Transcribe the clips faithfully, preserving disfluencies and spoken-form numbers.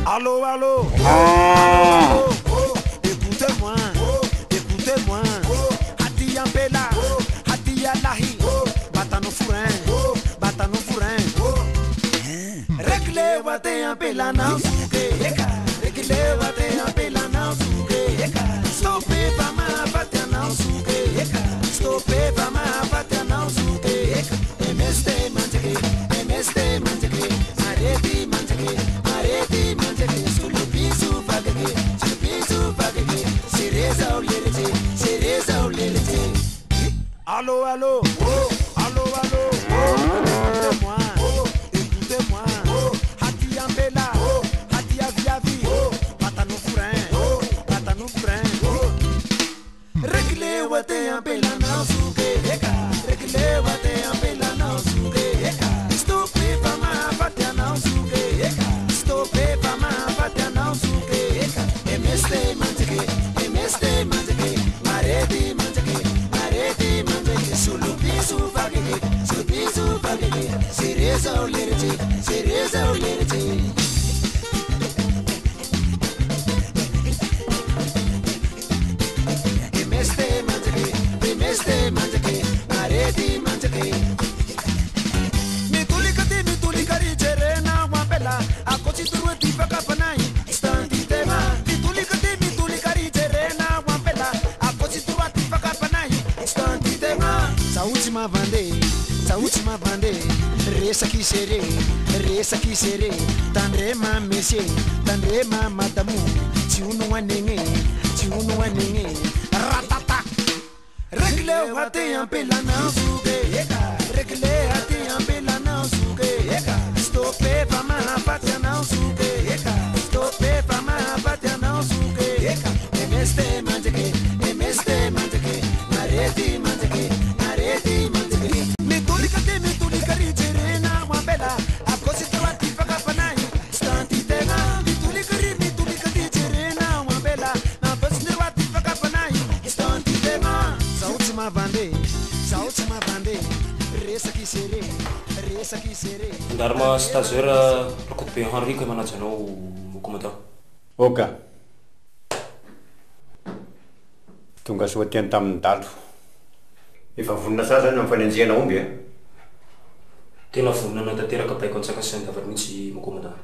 Allô, allô, allô, écoutez-moi, écoutez-moi. Hadia Bella, Hadia Lahi, Batano Fourin, Batano Fourin. Réglez votre appela na souke, réglez votre appela na souke. Stoppez pas ma patia na souke, stoppez pas ma patia na souke. M S T manjake, M S T manjake, areti manjake, areti manjake. Sulupi supagake, sulupi supagake. Sereza olirete, sereza olirete. Allô, allô, allô, allô, écoutez-moi, écoutez-moi. Hadia Bella, Hadia Viavi, Batano Fourin, Batano Fourin. Réglez votre appela na souke, réglez votre appela na souke. Stoppez pas ma patia na souke, stoppez pas ma patia na souke. M S T manjake, M S T manjake, mareti manjake, mareti manjake. Sulupi supagake, sulupi supagake. Sereza olirete, sereza olirete. M S T manjake, M S T manjake, mareti manjake. Mitulikati mitulikari jerena wapela, akochi turueti pakapanai, stanti tema. Mitulikati mitulikari jerena wapela, akochi turueti pakapanai, stanti tema. Sauti ma vande, sauti ma vande, resa ki sere, resa ki sere. Tandre ma monsieur, tandre ma madamu, ti unu wanenge, ti unu wanenge. Ratata. Réglez votre appela na souke, réglez votre appela na souke. Stoppez pas ma patia na souke, stoppez pas ma patia na souke. M S T manjake, M S T manjake, mareti manjake, mareti manjake. Mitulikate mitulikari jerena wabela, akosi tuwati pakapanai, stanti tenga. Mitulikari mitulikari jerena wabela, akosi tuwati pakapanai, stanti tenga. Sauti ma vande, sauti ma vande, resa ki sere, resa ki sere. Dharma stagiaire rakotbe Henri que manajanao commandant. Oka. Tonga soa tiany tamin'ny dalo. Efa vonona sasa ny amfanenjehana omby e. Tena vonona tanteraka baiko antsaka sy ny davary mihitsy mo commandant.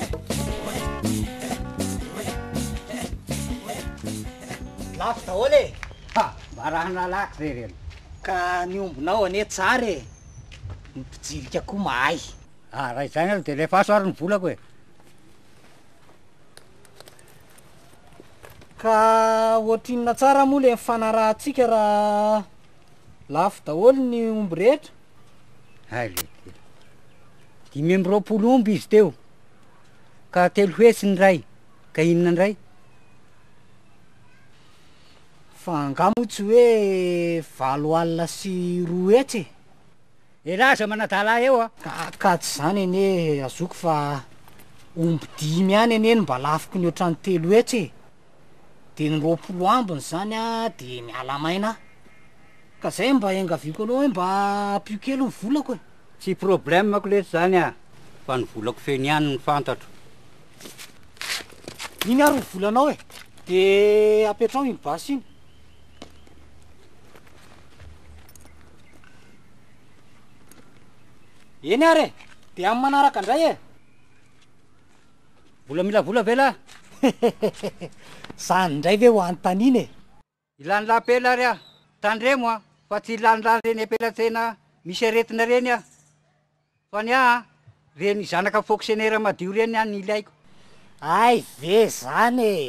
Lafo daholo e. Ha, mba raha nalaky zay reny. Ka ny ombonao ane tsara e. Ny mpijilika koa mahay. Ah, raha izany alo dia lefa aso ary ny volako e. Ka ohatrinona tsara moa le mifanarahantsika raha lafo daholo ny omby rehetra. Hay le dimy amby roapolo omby izy teo. Ka telo hetsy ny ray, ka inona ny ray? Fa angamo tsy hoe valo alina sy roa hetsy e. E laza manadala eo a. Ka ka tsy zany ene azoko fa omby dimy ihany ene mba lafoko ny ohatran'ny telo hetsy e. De ny roapolo ambiny zany a de miala maina. Ka zay mba engaviako anao hoe mba ampio kely ny volako e. Tsy problème mako leto zany a. Fa ny volako feny ihany ny fantatro. Iny ary ny volanao e. De apetrao iny basy iny. Eny ary e, de amin'ny manaraka indray e. Vola mila vola ve la? Zany indray ve ho antaniny e. Ilany la apela ary a. Tandremo a. Fa tsy ilany la reny apelatsena misy aretina reny a. Fa ny a, reny zanaka fonctionnaire madio reny a ny ilaiko. Ay ve zany e.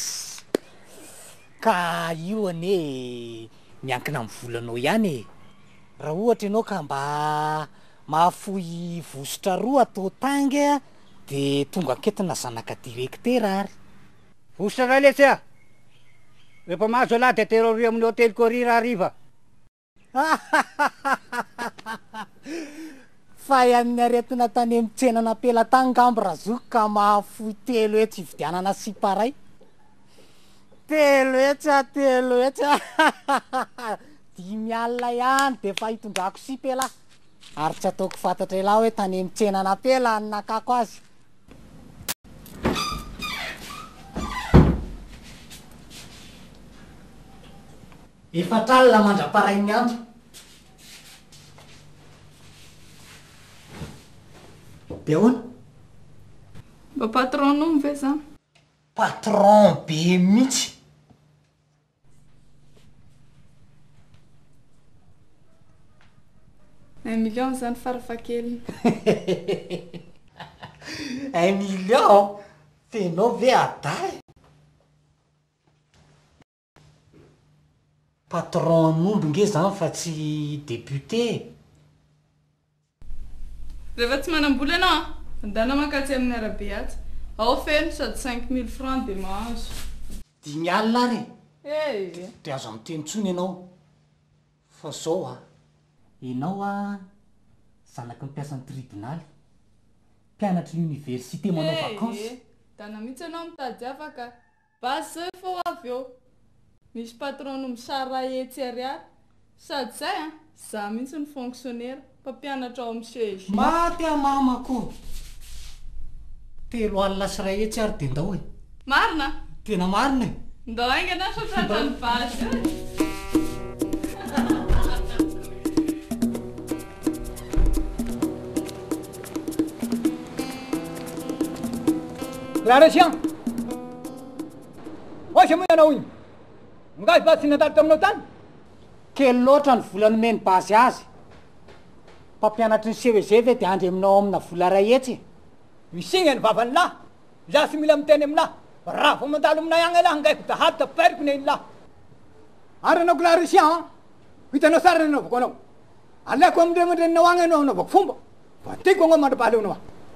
Ka io ane miankina amin'ny volanao ihany e. Raha ohatra ianao ka mba mahafoy vosotra roa atao tangy de tonga aketina zanaka direktera ary. Vosotra ray letsy a. Rehefa mahazo ala de terory amin'ny hôtely Corira ariva. Fa amin'ny aretina tany amin'ny tsenana apela tany ngambo razoko ka mahafoy telo hetsy hividianana siparay. Telo hetsy a, telo hetsy a. Dimy alina ihany de fa hitondrako sipela. Ary tsy ataoko fantatra ela hoe tany amin'ny tsenana apela ny nakako azy. efatralina mandra-parainy andro. De ahoana? Mba patron no ve zany? Patron be mihitsy. un million zany farafahakeliny. un million tenao ve aday? Patron an'omby nge zany fa tsy député. Rehefa tsy manam-bola ianao andana makatsy amin'ny arabe atsy ao feno sady cinq mille francs de mahazo. Dimy alina ary e de azo amin'ny teny tsony ianao fa zao a ianao a zanaky mpiasan'ny tribunaly mpianatry l'université manao vacances. dana mihitsy ianao mitady afaka basy zao efa ho avy eo misy patron no misara etsy ariary sady zay a za mihitsy ny fonctionnaire mpampianatra ao amin'ny C G. Maty a mamako telo alina sy ray etsy ary de ndao e. Marina? Tena marina e. Ndao aingana sa tratrany basy. Clarician, oasa moa ianao iny ngasy basy natary taminao tany? Kely loatra ny volany meny basy azy. Mpampianatry ny C V G ve de andry aminao amina vola ray etsy. Misigna ny vavany lahy, za sy mila miteny aminahy, raha vao mandalo aminay agny lahy ngaiko da haty da periko ne iny lahy. Ary anao Clarician, hitanao sara ny anaovako anao. Aleko amindregny andreninao agny anao anaovako fomba, fa tiako anao mandra-pahaleo anao.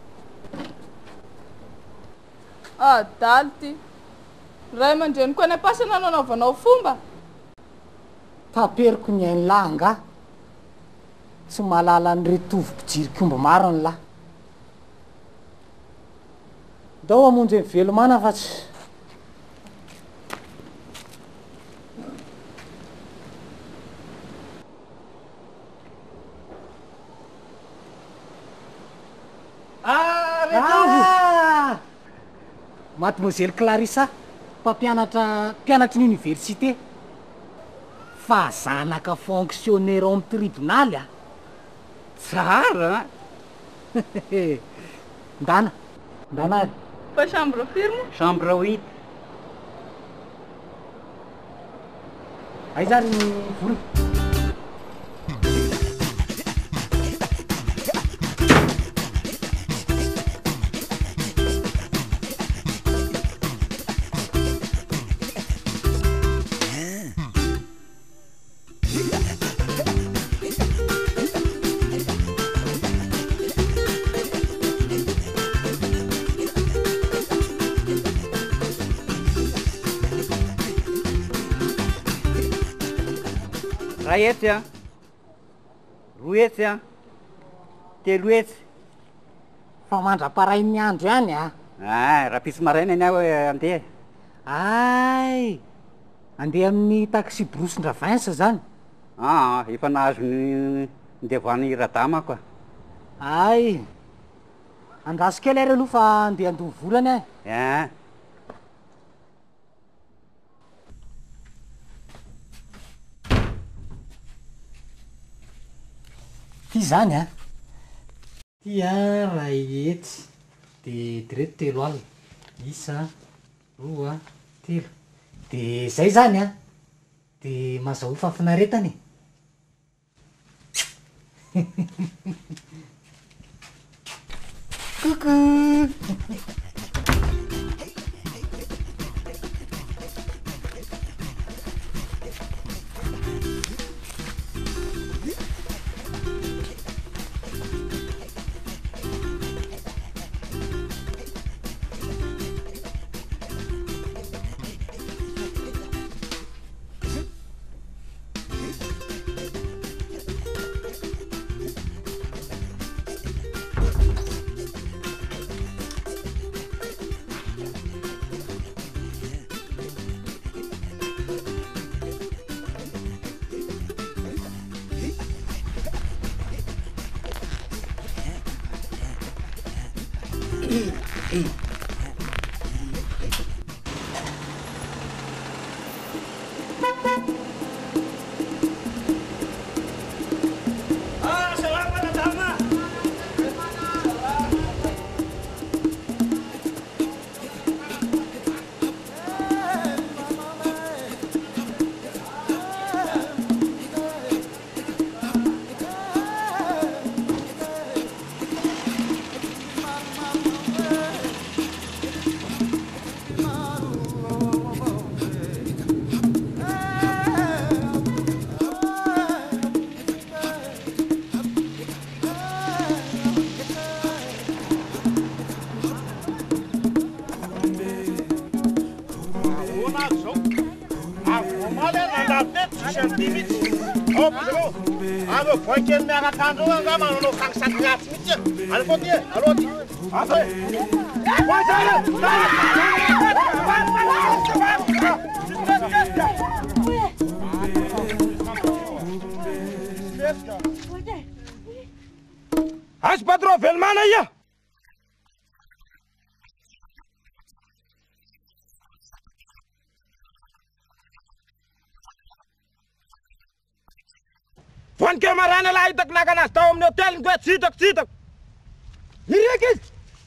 Ah, daly ty. Ray aman-dreny koa any pasana nanaovanao fomba. Taperiko ny ainy lahy nga. Tsy mahalala ny retovim-pijiry komba maro ny lahy. Dao amonjy ny velomana fa tsy. Ah, Mademoiselle Clarissa, mpampianatra mpianatry ny université. Fa zanaka fonctionnaire ao amin'ny tribunaly a. Tsara. Ndana, ndana ary. Fa chambre firme? Chambre huit. Aiza ary ny vola? Ray etsy a, roa etsy a, telo etsy. Fa mandra-parainy andro ihany a. Ah, raha pisy maraina ny aho andeha. Ay, andeha amin'ny taxi Brosindravins zany. Ah, efa nahazo ny ndevoany radama koa. Ay, andraso kely ary aloha fa andeha andovy volany ahy. Ah. Ty zany a. Ty a ray etsy de direto telo alina. Isa, roa, telo. De zay zany a. De mazao fafinaretany. Coucou. Oh, betul. Alo, boyken merah kanjo enggak mau lo kang sakit miti. Alo dia, alo dia. Apa? Boyken. Has patro film mana ya? Van kamerana la itak na kana sta om no tel gwet sitak sitak. Hirekis.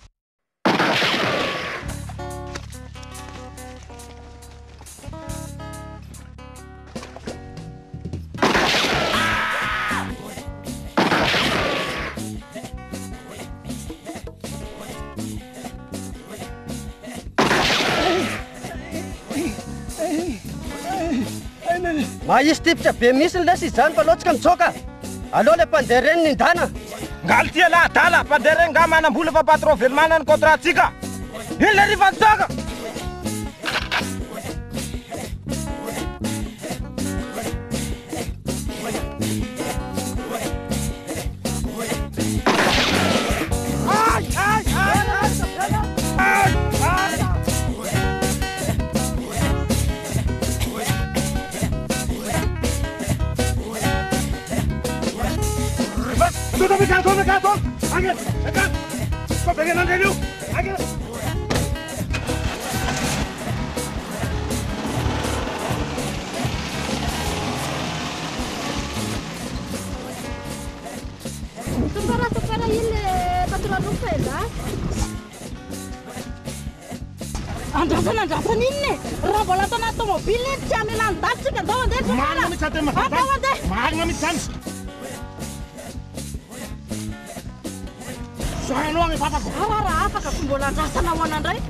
Mais tipsa be misy lesy izany fa loatsika mitsoka. Allo le pandereny ny dana. Ngaltia la dala pandereny nga manambola fa patron velmana ny kontratsika. Iny le riva mitsoka. Tutup kantor kantor. Angin, angin. Kau pengen nanti dulu. Angin. Separa separa ini patron Rufela. Andasan andasan ini. Rabola to na mobil ni kami lantas kan tahu deh. Mana mi sate mas? Apa deh? Mana mi sans? Soalnya luang apa kok? Ara apa kau kumpulan rasa nawanan deh?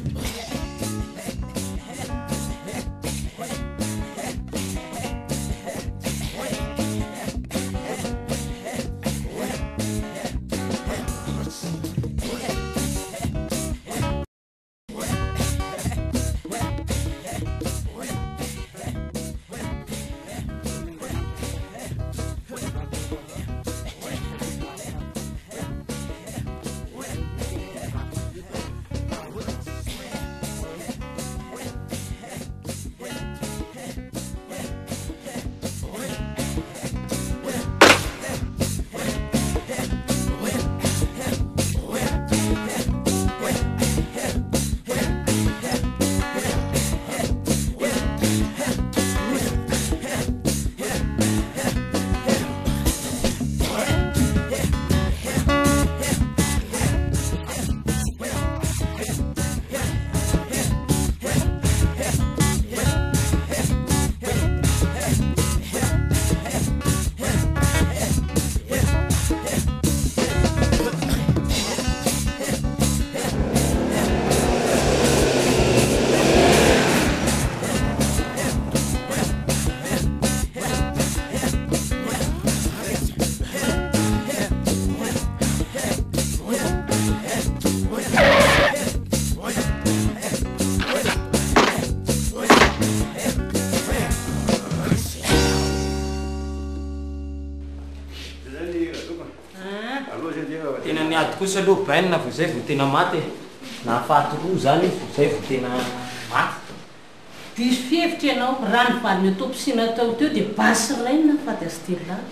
Tena niady kosa aloha bainina vao zay vao tena maty nahafaty roa zany vao zay vao tena maty. Diso fihevitra ianao raha ny valiny atopsina tao teo dia basy rainy nafaty azy telo lahy.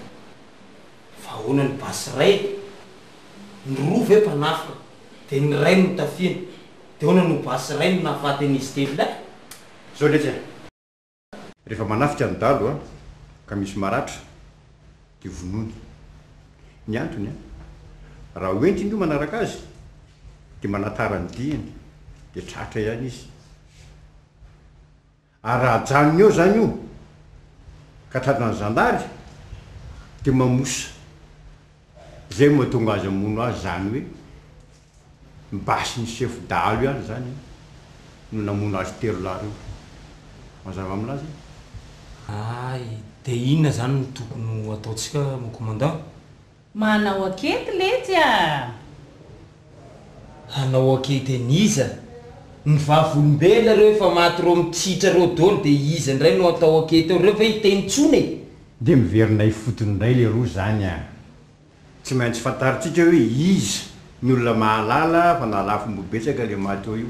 Fa ahoana ny basy ray? Ny roa ve mpanafa dia ny ray no tafiana dia ahoana no basy ray no nahafaty an'izy telo lahy? Zao letsy rehefa manafika ny dalo a ka misy maratra dia vonony ny antony a raha hoentiny io manaraka azy dia manatara ny diany dia tratra ihany izy ary raha janony eo zany io ka tratran'ny zandary dia mamosa zay mahatonga azy amono azy zany hoe mibasy ny sefo dalo ihany zany no namono azy telo lahy reo mazava aminazy. Ay, dia inona zany no tokony ataontsika mon commandant? Manao akety letsy a. Hanao akety aniza ny vavolombela reo efa maty reo mitsitra reo dolo de izy indray no atao aketo reo fa hiteny tsony e de miverinay fotony indray le roa zany a tsy maintsy fantaritsika hoe izy ny olona mahalala fa nalafom-bobetsaka le maty eo io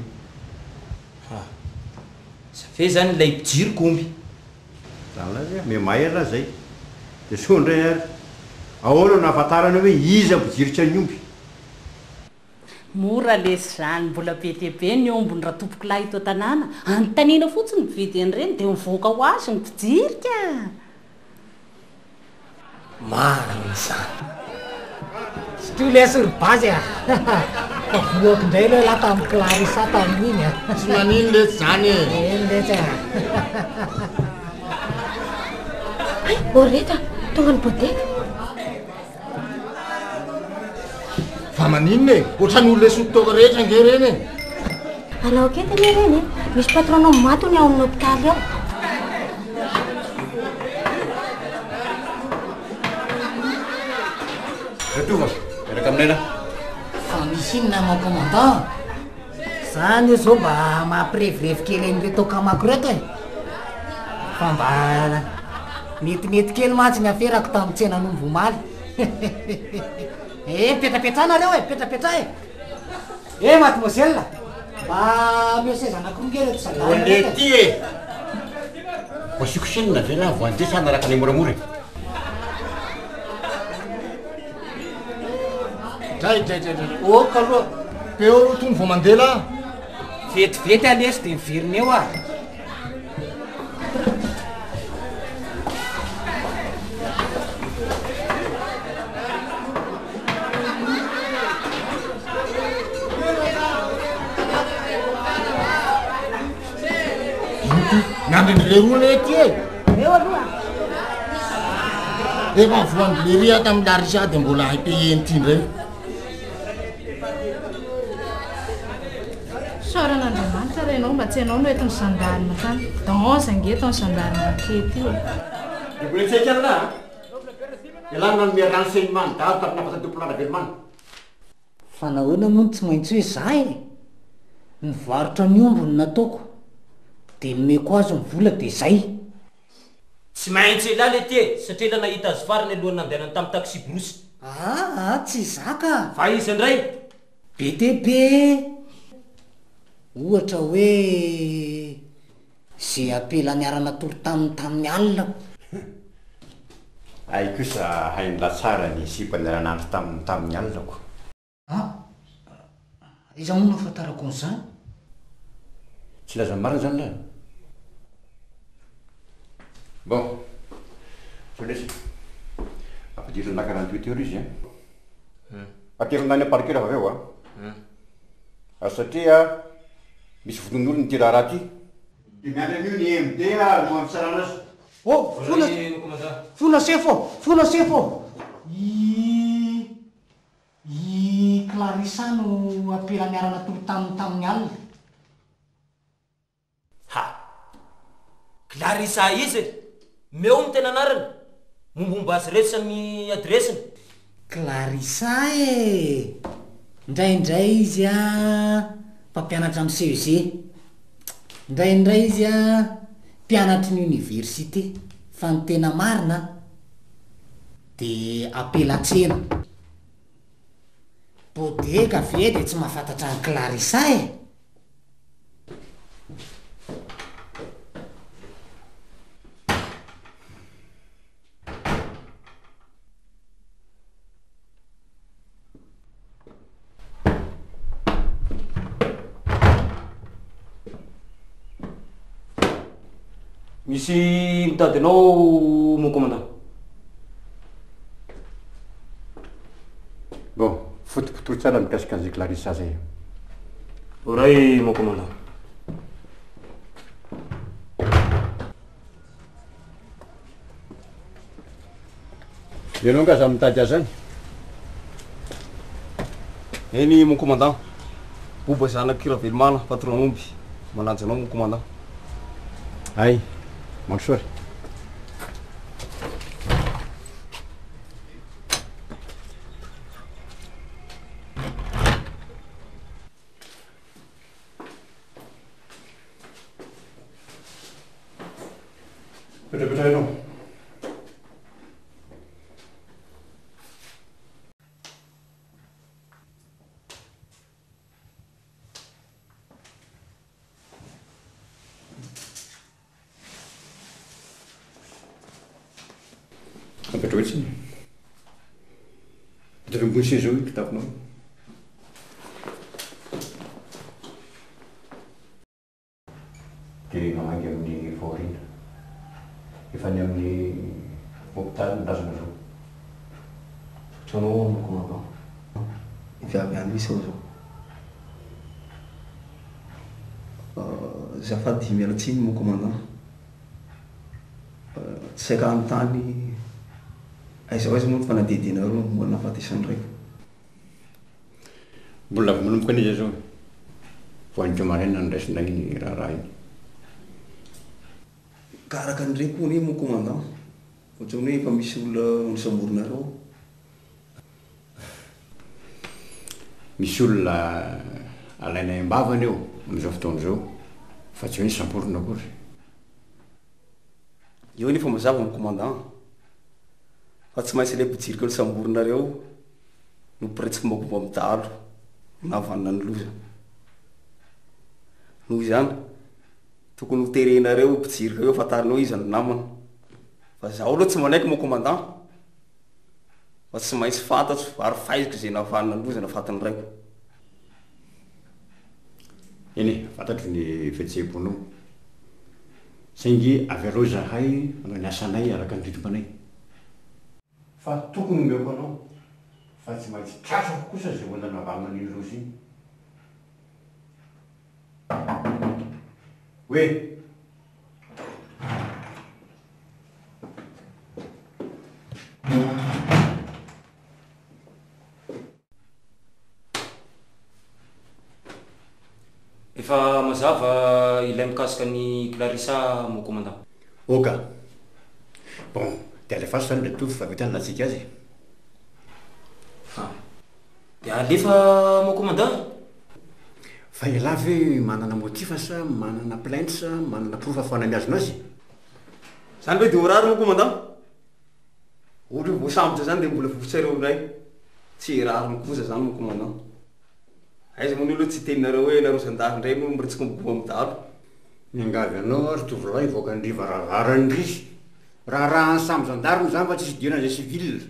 safe zany lay mpijiry komby zany lazy me may ala zay de so ndray ary ahoana nahafantarana hoe izy ampijiritra ny omby mora lesy zany mbola be dia be ny ombony raha tompoko lahy ito tanàna anontaniana fotsiny mividy an'ireny dia mivoaka ho azy ny mpijirika marina zany satria lesy ry bazy a voaka indray le laha tamin'ny Clarissa tamin'iny a tsy manino lesy zany e eny lesy a oreta tonga ny bodeka fa maninona e ohatran'ny olona sototoka rehetra nge reny e alao akety ane reny misy patronao matony ao amin'ny hôpitaly ao retova miaraka aminay na fa misy inona mon commandant zany zao mba mampirevirivo kely an'ire tokamako reto e fa mba metimety kely mantsy ny aferako tamin'ny tsenan'omby omaly e petrapetrana reo e petrapetra e e mademoiselle mba mioseza anakirongely eto ole ty e voasiko senina ve na voandesana araka ny moramora dray dray dray dray oka aloha be eo aloha tony vo mandela vetivety alesy de miveriny eo a nandrindrile roa le ty e eo aloha efa voandrileria tamin'ny Larissa de mbola haipeheny ty ndray soran'Andriamanitra renao mba tsy anao no etony sandarina tany danse angetony sandarina akety io de mbola tseky anna ialana ny mia renseignement dalo tamina fatadompolana velimana fa nahoana moa tsy maintsy hoe za e nivarotra ny ombony nataoko de nomeko azy mivola de zay tsy maintsy ela le ty e satria la nahita azy farany alohany nandehanany tamin'ny taxi brosy aa tsy zaka fa izy indray be te be ohatra hoe zay apela niarana tory taminy tamin'ny alina ay kosa hainla tsara ny sipanyranandro tam tamin'ny alinako a iza moa nafantarako an'izany tsy laza marina zany la bon so lesy ampidirina na quarante-huit heures izy a atevinany aparikera avy eo a satria misy voton'olo ny ty raha raha ty de miandra an'io ny M D a no ampisarana azy oh fona fona sefo fona sefo i i Clarissa no apela niarana tory taminy tamin'ny alina ha Clarissa izy meo ny tena anarany mombomba azy reto samy adresiny Clarissa e ndraindray izy a mpampianatra amin'ny C E G ndraindray izy a mpianatry ny université fa ny tena marina de apelatsena bodeka ve de tsy mahafantatra ny Clarissa e misy mitady anao mon commandant bon fotopotoro tsara mikasika an'izay Clarissa zay oray mon commandant ianao nga za mitady azy any eny mon commandant boba zanaky Ravelimana patron omby mananjy anao mon commandant ay mansory Petrapetra ianao. Apetra oetsiny. Vita ambony seza zao kitaponao. Dia mamangy amin'ny faorina. Efa ny amin'ny hôpitaly mitazona zao. Tranao mo commandant. Efa avy andro isa zao. Zafady mialatsiny mo commandant. Tsy haika anontany aiza aiza moa ny fanadidinareo momba ny nahafatesany raiko. Mbola avy manomboka an'iza zao. Vo andro maraina ny raisinay raharaha iny. Ka araka an'ireny koa ny mo commandant. Ohatrany hoe efa misy olona nisamborinareo. Misy olona alainay ambavany eo amin'izao fotoana zao. Fa tsy hoe nisamborina akory. Io nefa mazava mo commandant. Fa tsy maintsy ilay mpidirika olo samborinareo no piretsika momba amin'ny dalo nahavanina ny loza. Noho izany tokony ho terenareo mpidirika eo fantarinao iza ny namana. Fa zaho aloha tsy manaiky mo commandant. Fa tsy maintsy fantatro ary faiziko izay nahavanina ny loza nahafatiny raiko. Eny, fantatro ny fihetseham-ponao. Saingy avy aloha zahay manao ny asanay araka ny ritompanay. Fa tokony omeko anao. Fa tsy maintsy tratrako kosa zay olona nahavangana an'iny loza iny. Hoe efa mazava ilay mikasika ny Clarissa mo commandant. Oka. Bon, dia alefa zany le tovy fa vita ny latsika azy. Dia alefa mo commandant. Fa ela ve manana motif sa manana plainte sa manana proof fa namiazona azy. Zany hoe dia horary mo commandant. Olo io voasambotra zany dia mbola vovotsareo ndray. Tsy rary mikoza zany mo commandant. Aiza moa ny olo tsy teninareo hoe nareo zandary indray no miretsika miboa amin'ny dalo. Miangavy anao ary tovolahy voaka ny riva raharany risy. Raha raha ny samby zandary moa zany fa tsisy diana zay civil.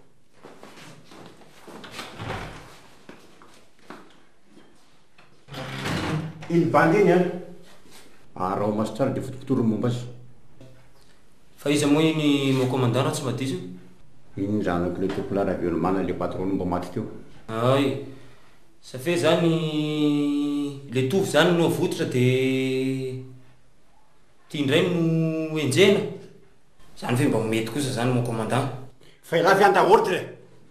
Iny bandy iny a. Arao maso tsara dia fotokotorony momba azy. Fa iza moa iny mo commandant raha tsy madiso? Iny zanako le topolara Velomana le patron mba maty teo. Ay. Safe zany le tovy zany no avototra dia tia indray no enjena. Zany ve mba mety kosa zany mo commandant. Fa ela avy anda ordre.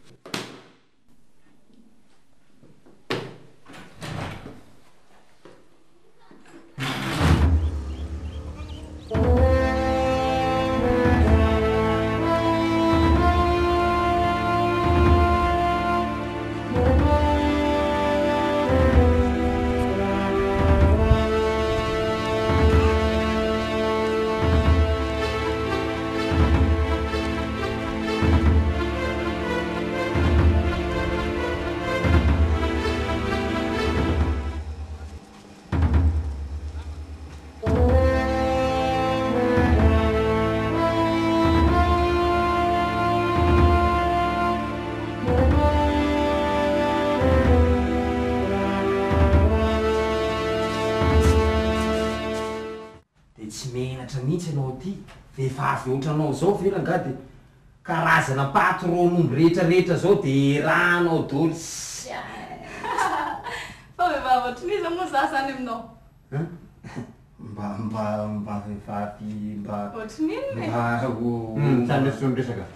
Tsy menatra mihitsy anao ty. Vehivavy ohatranao zao ve langady. Karazana patron'omby rehetrarehetra zao dia ranao dolo. Fa vehivavy ohatraniza moa za zany aminao. Mba mba mba vehivavy mba ohatran'iny mba ho Tany tsy miresaka.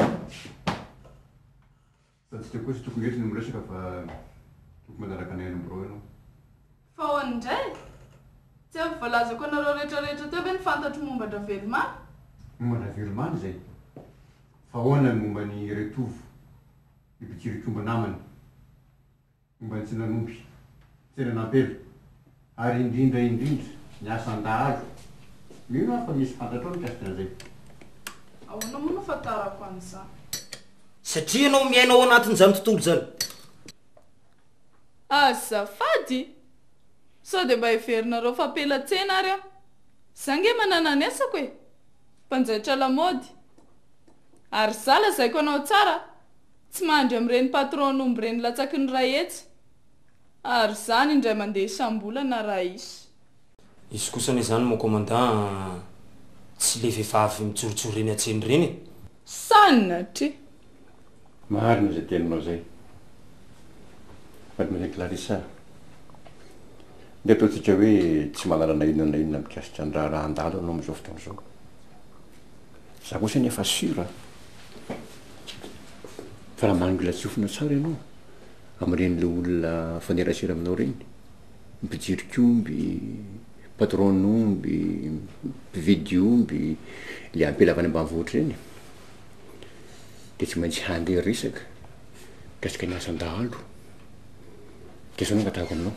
Satsika kosa tokony ety no miresaka fa tokony manaraka anay nomboro ianao. fa hoany indray tsy avy voalazako anareo rehetrarehetra teo ve ny fantatro mombandra Velomana? Mombandra Velomana zay. Fa hoana ny momba ny retovo ibitsirotromba namany, momba ny tsinanomby, tsenanampelo, ary indrindra indrindra ny asan-dahalo. Mino aho fa misy fantatro ao mikasika an'izay. ahoana moa no fatarako an'izany satria anao miainao anatin'izany tontolo zany azafady sao de mba heverinareo fampelatsena ary aho zange manana ny asako e mpanjaitra lamody ary za lazaiko anao tsara tsy mandry amin'ireny patron-nomby ireny latsaky ny ray etsy ary zany indray mandeha isam-bolana raha isy izy kosany zany mon commandant tsy le vehivavy mijorotsoro reny atseny reny sanatry marina zay teninao zay mademoiselle Clarissa de ataontsika hoe tsy manarana inona na inona mikasitra ny raha raha andalo anao am'izao fotoana zao za kosa nefa sura fa raha mangilatsofina tsara ianao amin'ireny le olona fanerasera aminao reny mpijirokomby patron-nomby mpividy omby le ampelavany ambanivohitra reny de tsy maintsy handeha resaka kasika ny asan-dahalo kesao no ngatahako aminao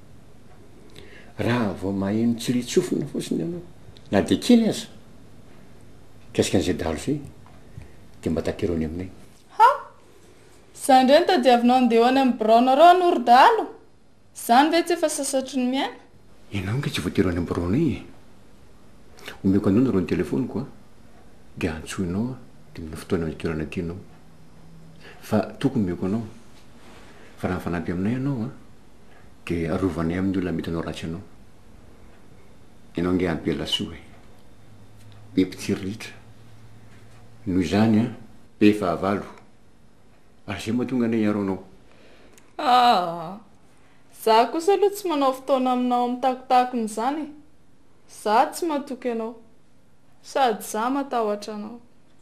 raha vao maheno tsirytsofina fotsiny ianao na de kely aza kasika an'izay dahalo zay de mba taterony aminay ha zany reny tadiavinao andeha any amin'ny braonareo anory-dahalo zany ve tsy efa sasatry ny miaina ianao nge tsy voaterony amin'ny braonay e omeko anao na ro ny telefoniko a de antsoinao a de mina fotoana amin'ny toerana tianao fa tokony meko anao fa raha mifanampy aminay ianao a de arovanay amin'ny olona mety anao ratsy anao ianao nge ampy elasoa e be mpitsiriritra noho izany a be fahavalo ary zay mahatonga anay iaro anao ah za kosa aloha tsy manao fotoana aminao mitakotako n'izany za tsy matoky anao sady za matahotra anao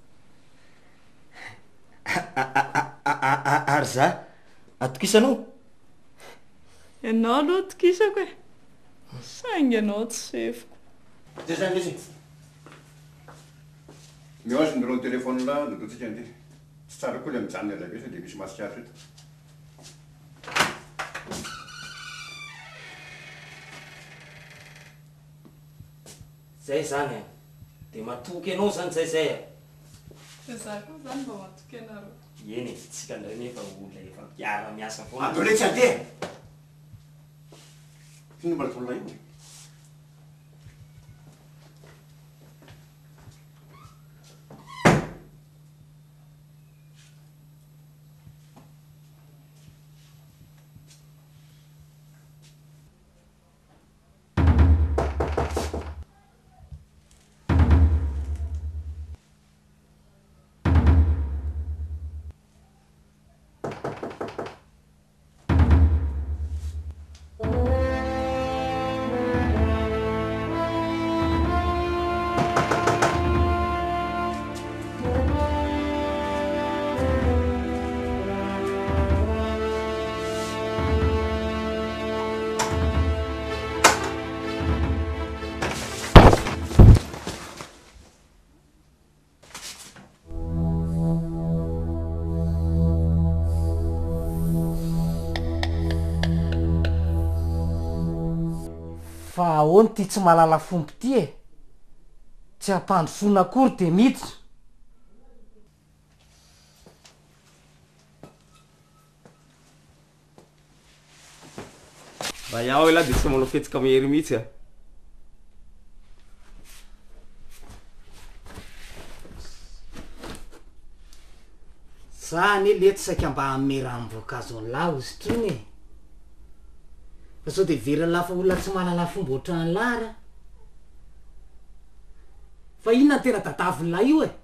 ary za atokisanao ianao aloha tokisako e saingy ianao tsy sefiko de zany izy mihoazy ny rony telefone la nodotsika andeha tsy tsara koa le mijanona elabe sao de misy masikatra eto zay zany a de matoky anao zany zay zay a de za koa zany mba matoky anareo eny tsika ndray nefa olona efa miara miasa foana andole tsy andeha fino mbola tolona io fa ahoany ty tsy malala fomby ty e tsy ampandrosona akory de miditra mba iaho ela de tsy manao fetsika mehery mihitsy a zany e lety saika mba ame ranom-boankazo an'lahy ozy trony e fa sao de vera lafa olona tsy malala fomba ohatrany lara fa inona ny tena dadaviny lahy io e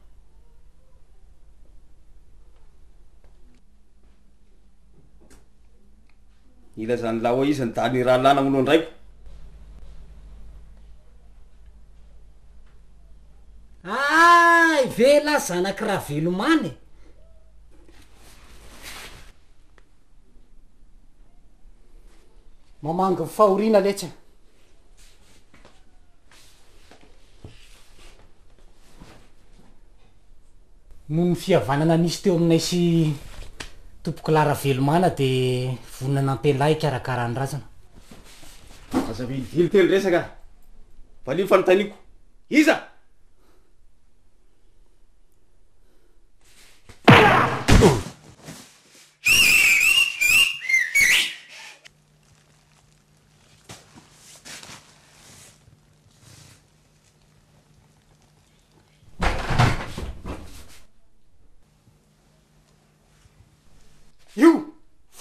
ila zany la hoe izy ny dany raha lana olo andraiko ay vela zanaky raha velomany mamangy fahorina letsy noho ny fihavanana nisy teo aminay sy tompoko lara velomana de vonina nampelahy ikarakara ny razana aza vilivily telo resaka valio fanotaniko iza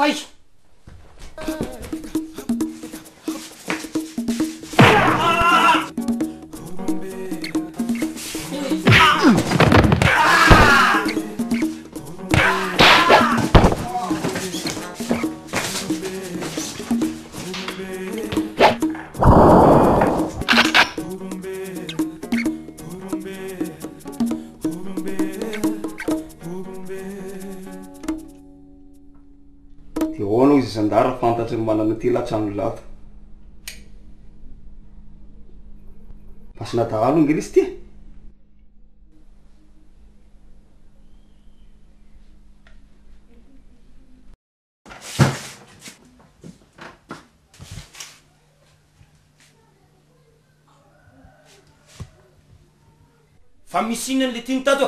Faizo. Zandara fantatry ny manana ty latrano lato. Pasina dahalo ingilisy ty. Fa misy inona le tiany tato?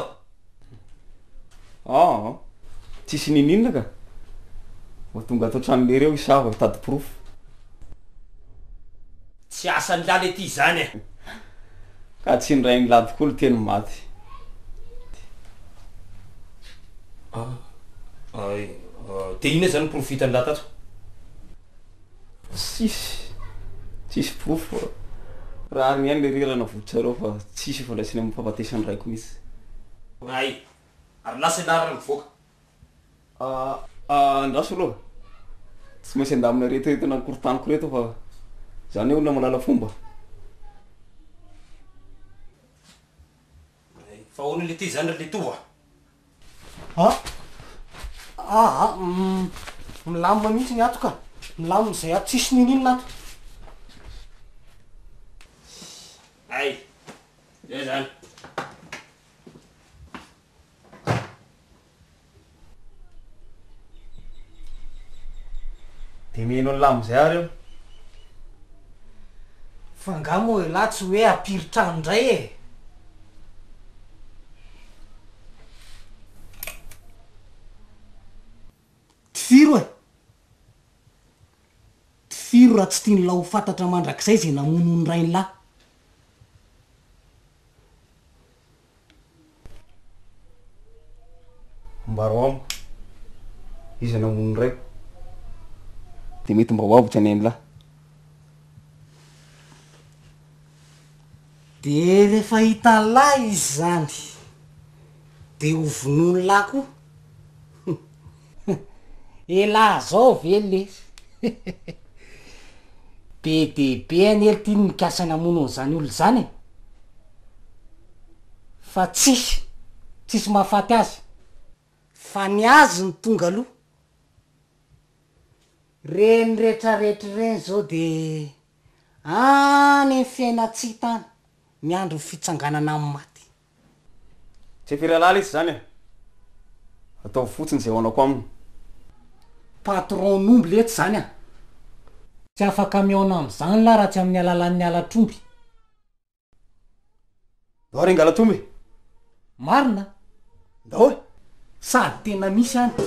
Ah, tsisy ninina ka. Vao tonga ato trano lereo isava tady profo. Tsy asa ny lala ety zany e. Ka tsy ndray ny lady koa le teny maty. Ah, ay, de ina zany profitany la tato? Tsisy. Tsisy profo. Raha ny ihany le rirana votsareo fa tsisy volasiny amin'ny fahafatesany raiko mihitsy. Ay, ary lasa ilarana mivoaka. Ah, ah, andraso aloha. Tsy maintsy andamina retoretina korotaniko reto fa zany olona malala fomba. Fa hoana le ty zany le tova? Ah, ah, mm, milamina mihitsy ny ato ka. Milamina zay ato tsisy ninina ato. Ay, zay zany. De mino ny lamo zay ary eo. Fa nga moa laha tsy hoe apiritrano ndray e. Tifiro e. Tifiro raha tsy tiany laho fantatra mandrakizay zay namono ny rainy lahy. Mbaro amo. Izy namono ny raiko. De mety mba ho avitra any any lahy. De rehefa hita lahy izy zany de ho vonoiny lahy koa. E lahy zao ve le be de be any el tiany mikasany amono zany olo zany e. Fa tsisy tsisy mahafaty azy fa ny azy ny tonga aloha. Reny rehetrarehetra reny zao de any fiaina tsy hitany miandro fitsanganana amin'ny maty. Tsy firy alala izy zany e. Atao fotsiny zay hoanako aminy. Patron nomby leto zany a. Tsy afaka miaona am'izany la raha tsy amin'ny alalan'ny alatromby. Ndao ringa alatromby. Marina. Ndao e. Sady tena misy any.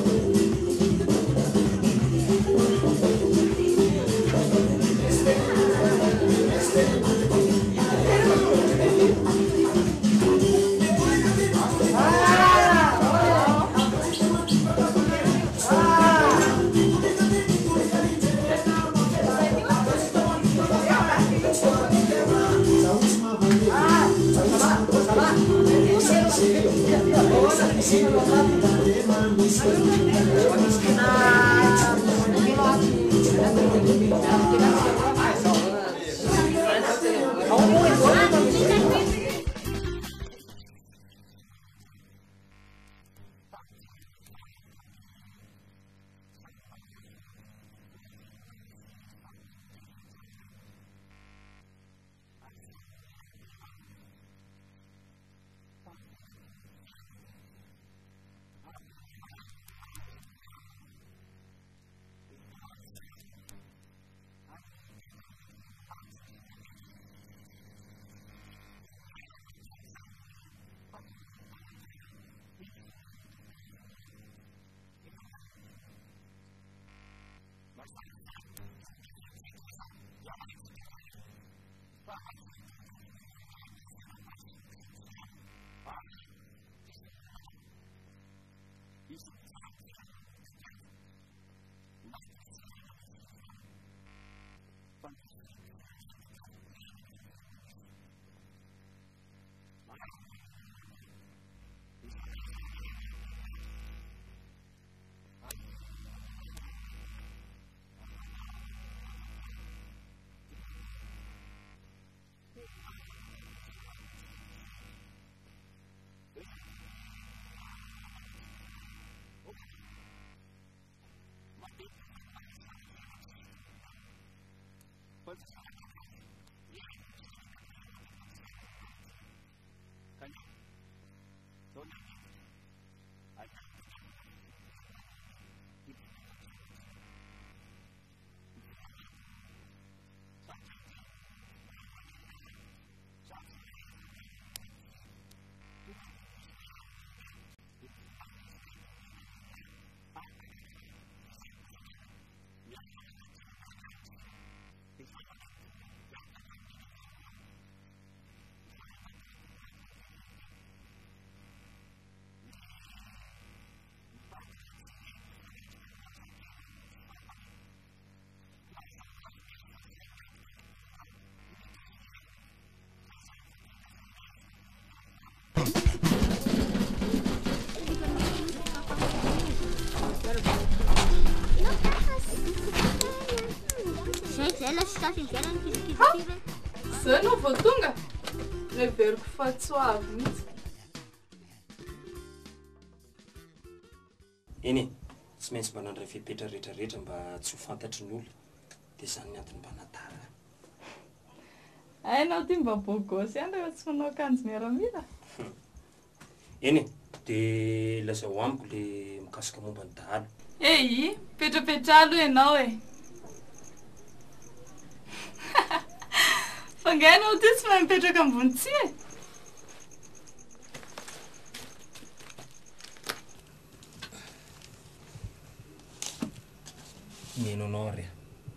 Zay anao vao tonga reveriko fa tsy ho avy mihitsy. Eny e, tsy maintsy mba nandray fepetra rehetrarehetra mba tsy ho fantatry ny olona dia izany ny antony mba natara. Hainao ty mba bogosy ihany rehefa tsy manao akanjo miaramila. Eny e, dia lazao amiko le mikasika momba ny dahalo. Eyi, petrapetralo ianao e. Fa nga ianao ty tsy mahay mipetraka ambony tsihy e. Mihaino anao ry.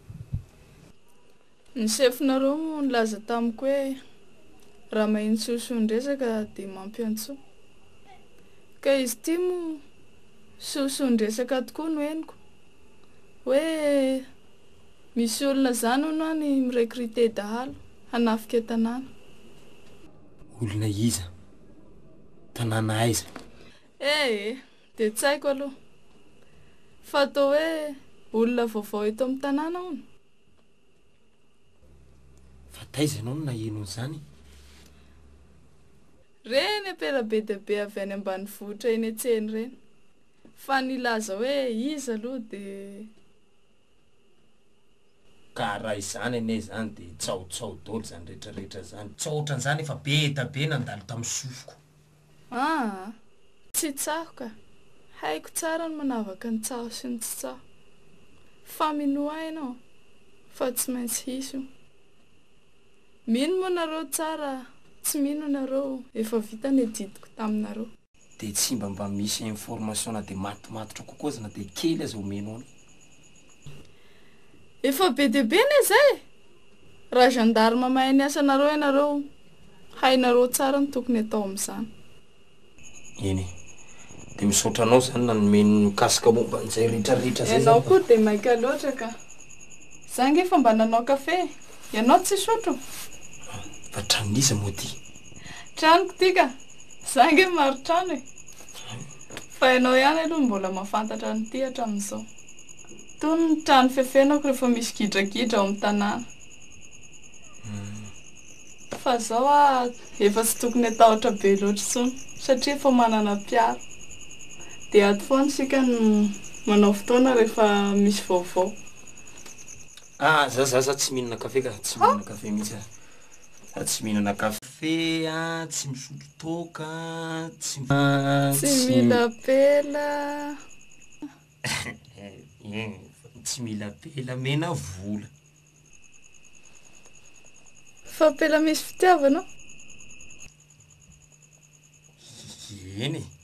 Ny sefinareo moa nilaza tamiko hoe raha mahiny sosoandresaka dia mampiantso. Ka izy ty moa sosoandresaka tokoa no henoko. Hoe misy olona zany hono any mirekrite dahalo hanafika tanàna. Olona iza? Tanàna aiza? Eh, dia tsy haiko aloha. Fa atao hoe olona vaovao eto amin'ny tanàna hono. Fa taiza ianao no naheno an'izany? Reny apela be dia be avy any ambanivohitra eny an-tsena reny. Fa nilaza hoe iza aloha dia ka raha izany ane zany dia tsaotsao daholo zany rehetrarehetra zany. Tsaohatran'izany efa be da be nandalo tamin'ny sofiko. Ah, tsy tsaho ka. Haiko tsara ny manavaka ny tsaho sy ny tsy tsaho. Fa minoa ianao, fa tsy maintsy hisy io. Mino moa nareo tsara, tsy mino nareo, efa vita ny editiko taminareo. Dia tsy mba mba misy information na dia matomatotra kokoa zana dia kely aza omeno any. Efa be dia be ne zay. Raha gendarme mahay ny asanareo ianareo, hainareo tsara ny tokony atao amin'izany. Eny, dia misaotra anao zany na nomeno mikasika momba an'izay rehetrarehetra zay. Ianao koa dia maika loatra ka. Za nge fa mba nanao kafe, ianao tsy sotro. Fa tranon'iza moa ty? Tranoko ty ka, za nge maro trano e. Fa ianao ihany aloha mbola mahafantatra an'ity hatramin'izao. Tony ny trano fefenako rehefa misy gidrakidra ao amin'ny tanàna. Fa zao a efa tsy tokony atahotra be loatra intsony satria efa manana mpiaro. Dia ato foana sika no manao fotoana rehefa misy vaovao. Ah, za za za tsy mihinana kafe ka, tsy mihinana kafe mihitsy aho. Za tsy mihinana kafe a, tsy misotro toaka, tsy Tsy mila pela. Tsy mila pela, mena vola. Fa pela misy fitiavana? Eny e.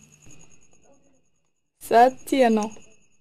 Za tia anao.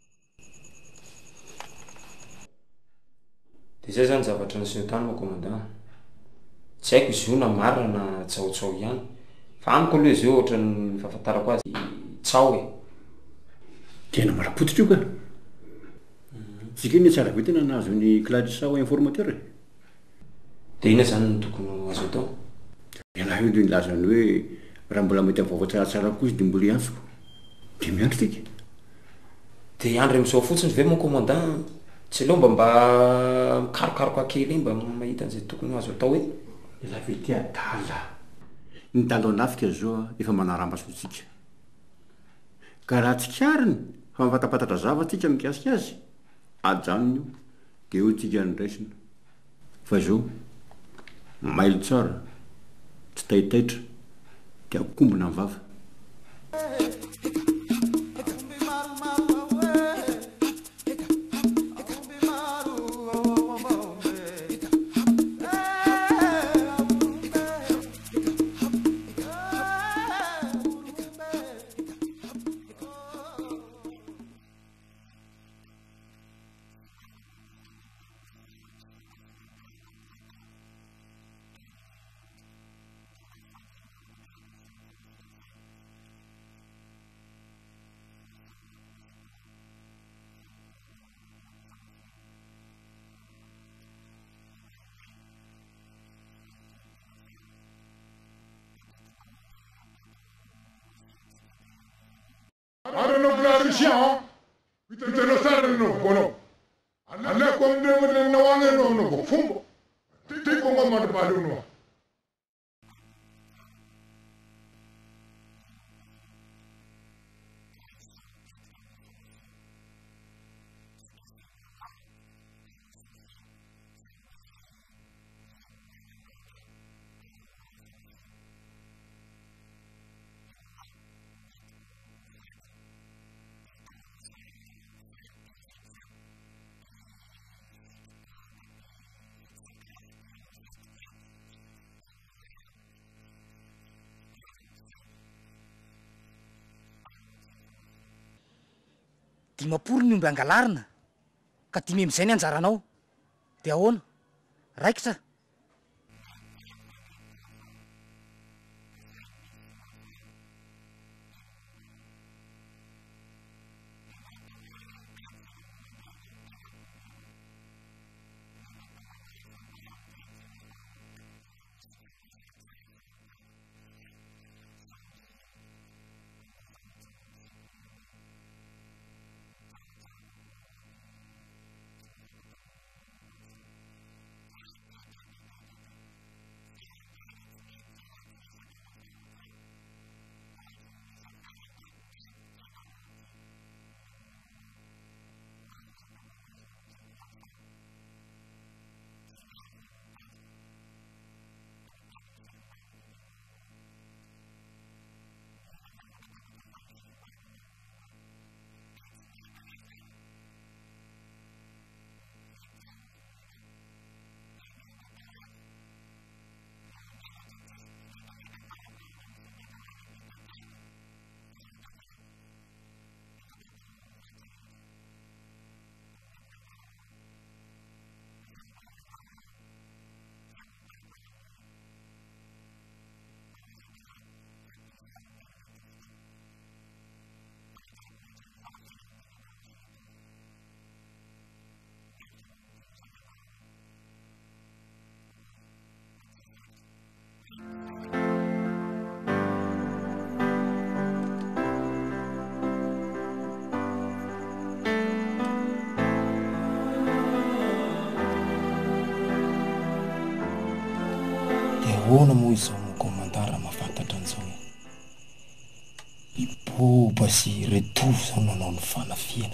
Dia zay zany zavatra niseho tany ma commandant. Tsy haiko izy io na marina na tsaotsao ihany. Fa amiko aloha izy io ohatran'ny fahafantarako azy tsao e. Tena marapototra io ka. Tsika ny tsara be tena nahazo ny Clarissa informateur e. Dia ina zany no tokony azo atao? Ianahy io dia nilazany hoe raha mbola mety amin'ny vaovao tsaratsara koa izy dia mbola iantsoko. Dia miandry tika. Dia andro amin'izao fotsiny ve mon commandant? Tsy aleo mba mba mikarokaroka kely mba mahita an'izay tokony azo atao hoe? Ela ve ty adala. Ny dalo anafika zao efa manarambasontsika. Ka raha tsikariny fa mafatapatatra zava tsika mikasika azy, ajanony io dia eo tsika ny raisina. fa zao mailo tsara tsy tahitaitra dia kombona ny vava. Aranao Claricien, hitanao tsara anao vonao. Aleko amin'ireo agny anao anao fomba. Tiako angamba mandrovaly anao. Dimapolo ny omby angalarina ka dimy am'izay ny anjaranao de ahoana raikitra. Ahoana moa izao no komantara mahafantatra an'izao? Iboba sy retovo zao nanao ny fanafiana.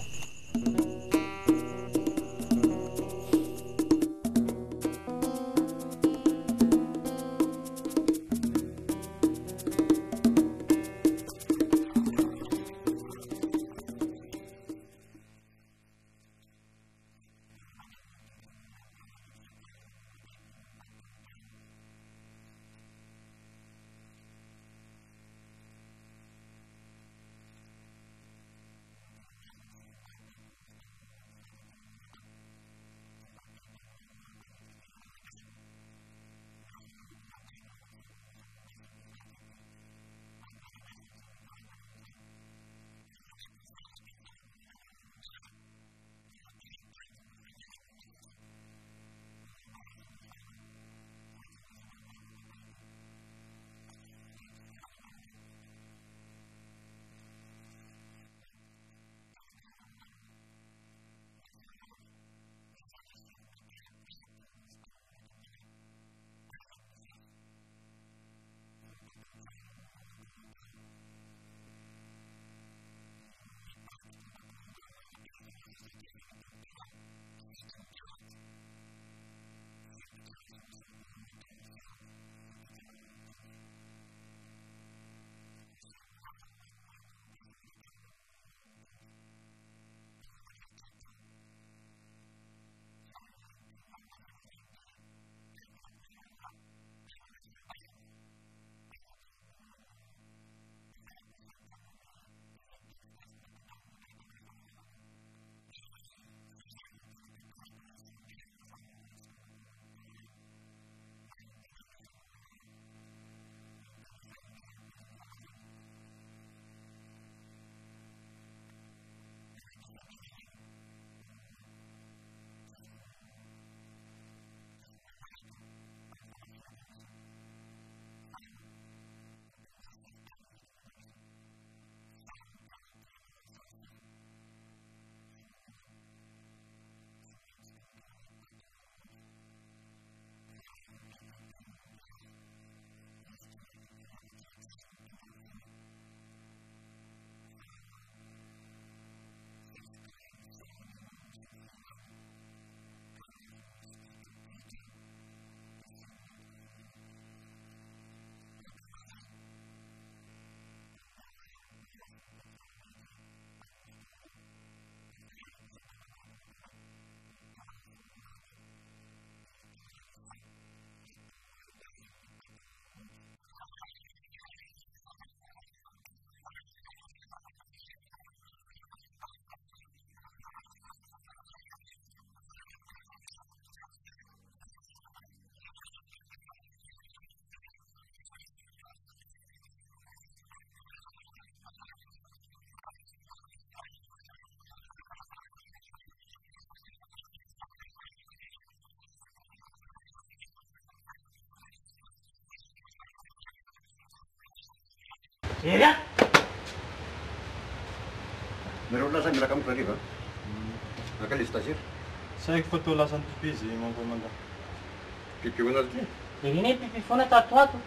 Ery a! Nareo lasa miaraka amin'ny fariva akale stagiaire saiko fa to lasa pipi izy mon commandant. Pipi ho anazy ty Ireny pipi foana tatoato.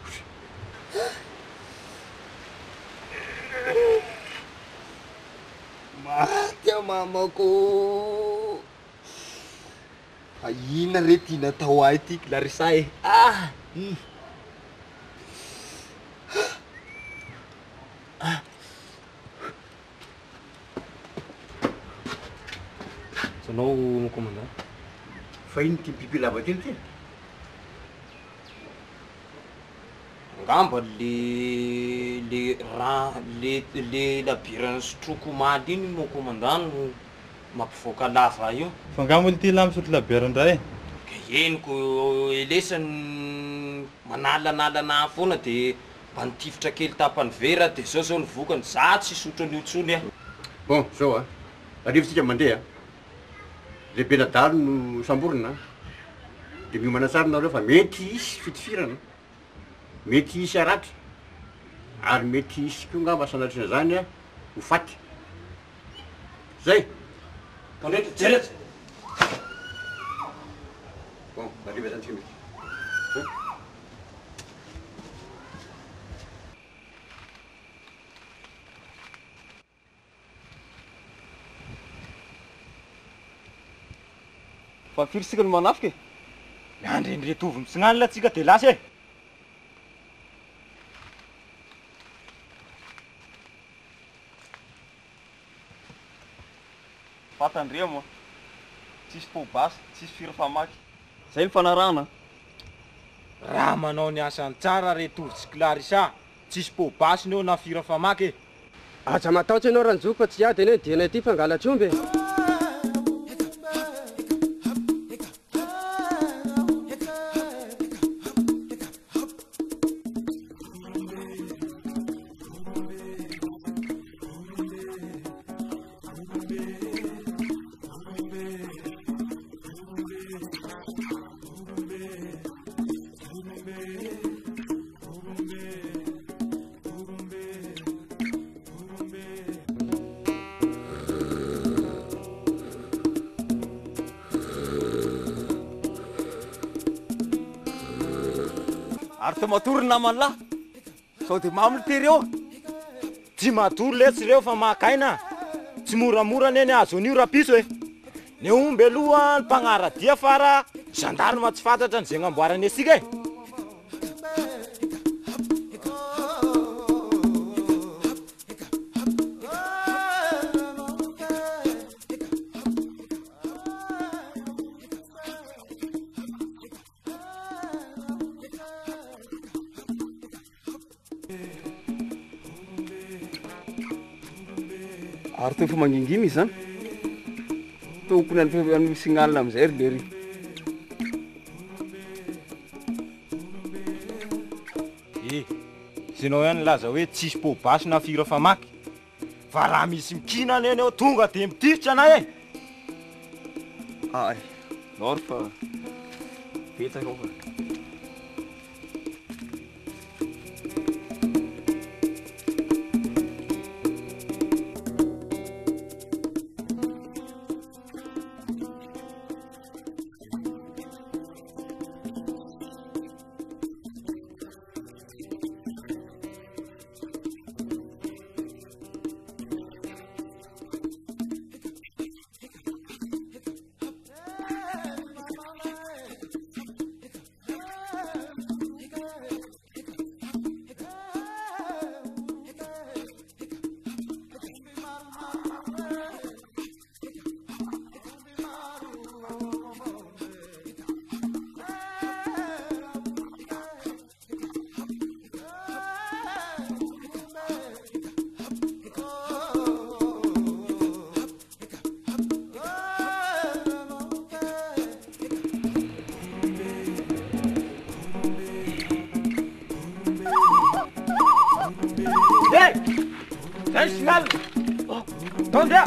Maty a mamako. Ahina re ty natao ahy ty Clarissa e. Ah! Mm. Ah. Sanao mon commandant. Fa iny ty pipi lava ty ty. Ngamba le le ra le le labirana sotroko maly iny mon commandant no mampivoaka lava io. Fa ngamba ty lamy sotro labiara ndray. Ka henoko elesany manalanalana foana de mba nitifitra kely tapany vera de zao zao nivokany za tsy sotro an'io tsony a. Bon, zao a. Arivontsika mandeha. Lehibe nadalo no samborina. De miomana tsara nareo fa mety hisy fitifirana. Mety hisy aratra. Ary mety hisy koa ngamba sanatrina zany a ho faty. Zay. Tandreto jeretsy. Bon, arriva zany tsika. Fa firy sika no manafika e? Miandrendretovy mitsinanila atsika de lasa e. Fatandrea moa. Tsisy pobasy, tsisy firy famaky. Zay ny fanarahana. Raha manao ny asany tsara retovy tsy Clarissa. Tsisy pobasy neo na fira famaky e. Aza matahotsy ianao ranjoka tsy ady ene diana ty fangalatromby. Ary të matory namany lahy. Sao de mamly tery eo. Tsy matory letsy reo fa makaina. Tsy moramora neny azo an'io rapiso e. Ny omby aloha ny mpagnaradia fara gendarme tsy fantatra an'izay gnamboarany asika e. Ary teo fa mangingina izy zany. Tokony any signal amizay ry lery. E, zinao ihany laza hoe tsisy pobasy na fira famaky. Fa raha misy mikina neny eo tonga de mitifitra anay e. Ay, lor fa betsaka ao fa. Hey, signal! Oh, Tondra!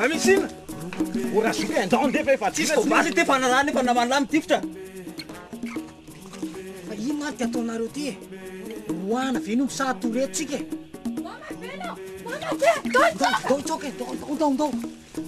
Amisina. Ora soka andao ndefa efa tsisy to basy te fanarany efa namana mitifitra. Fa inona ty ataonareo ty? Roana ve no misatoretsika? Mama Beno, mama Beno, Dao tsoka, dao dao dao.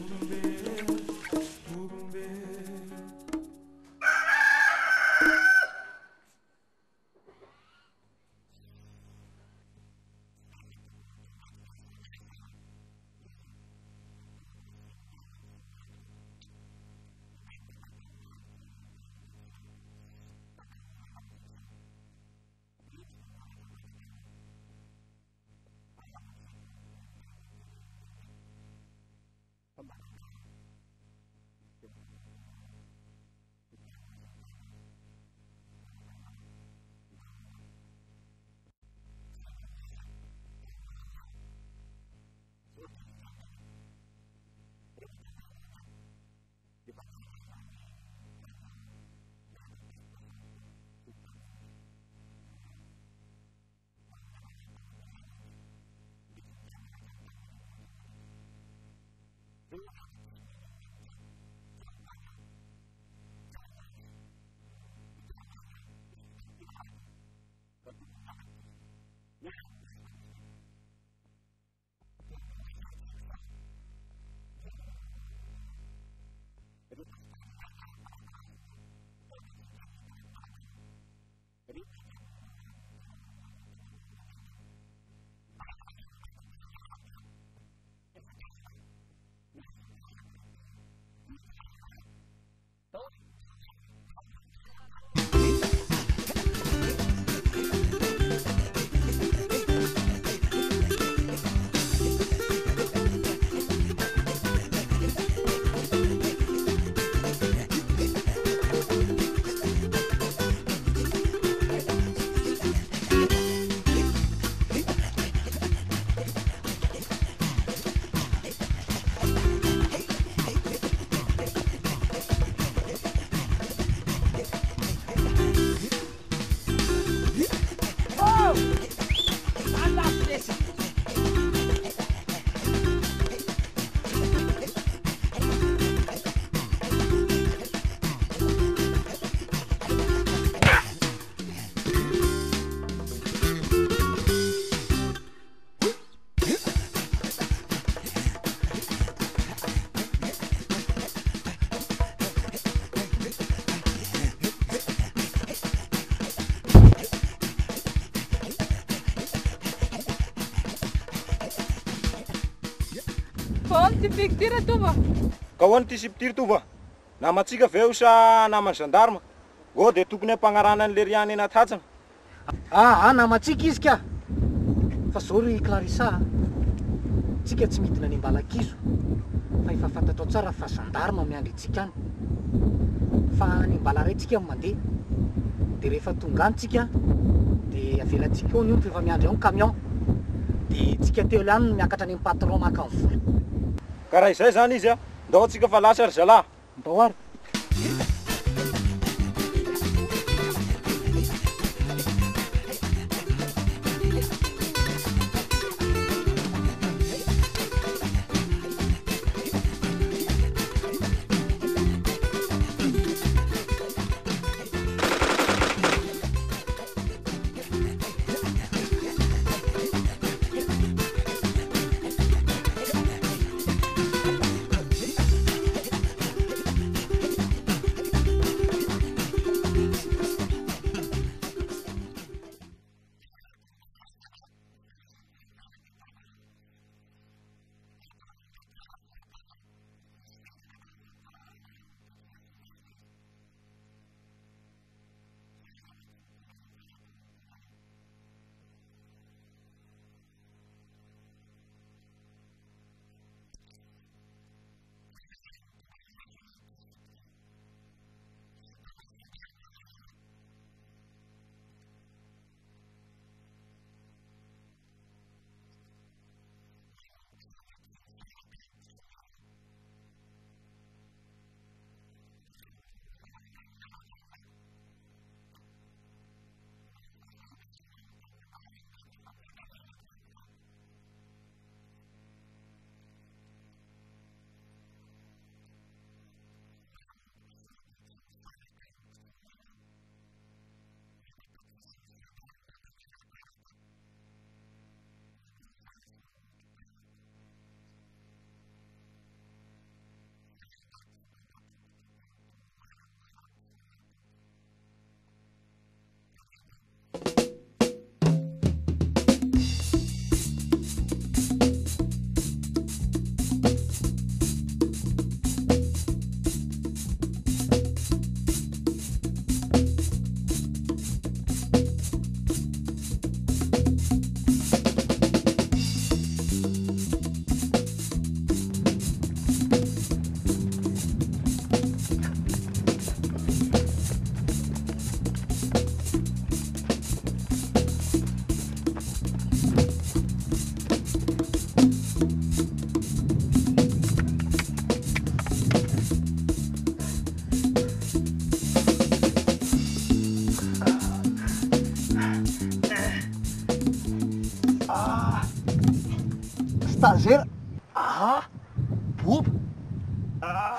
Ty fikitira tova. Ka hoany ty sipitiry tova. Namatsika veo sa namany gendarme. Go de tokony ampanarana an'le riany anaty hatsana. Ah, ah namatsika izy ka. Fa zao ry Clarissa. Tsika tsy midina any Ambalakizo. Fa efa fantatrao tsara fa gendarme miandry tsika any. Fa any Ambalaray tsika mandeha. De rehefa tonga any tsika de avelatsika eo ny ompy efa miandry ao ny camion. De tsika telo ihany miakatra any patron maka ny vola. Ka raha izay zany izy a, ndao atsika fa lasa ry zalahy. Ndao ary.